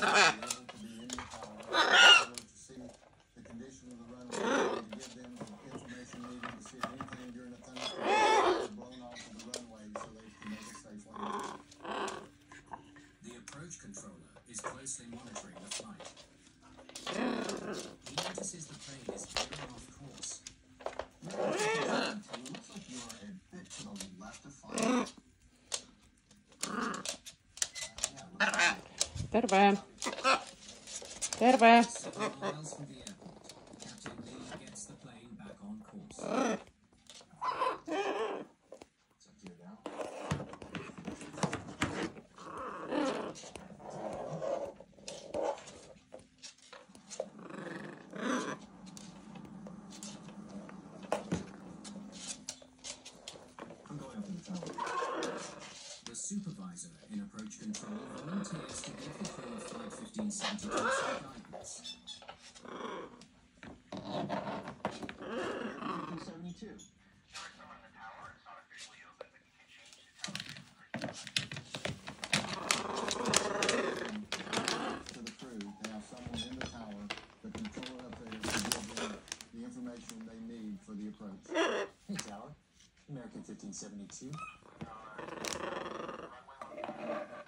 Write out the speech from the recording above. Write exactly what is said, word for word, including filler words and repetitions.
see the condition of the runway and to give them the information needed to see if anything during the thunderstorm is blown off of the runway so they can make a safe landing. The approach controller is closely monitoring the flight. He notices the plane is veering off course. It looks like you are a bit to the left of flight. Terve. Terve. Several miles from the airport, Captain Lee gets the plane back on course. It's up to you now. I'm going up in the tower. The supervisor in approach control volunteers to give the crew of Flight fifteen seventy-two some guidance. fifteen seventy-two. To the crew, they have someone in the tower, the controller up there, to give them the information they need for the approach. Hey, Tower. American fifteen seventy-two.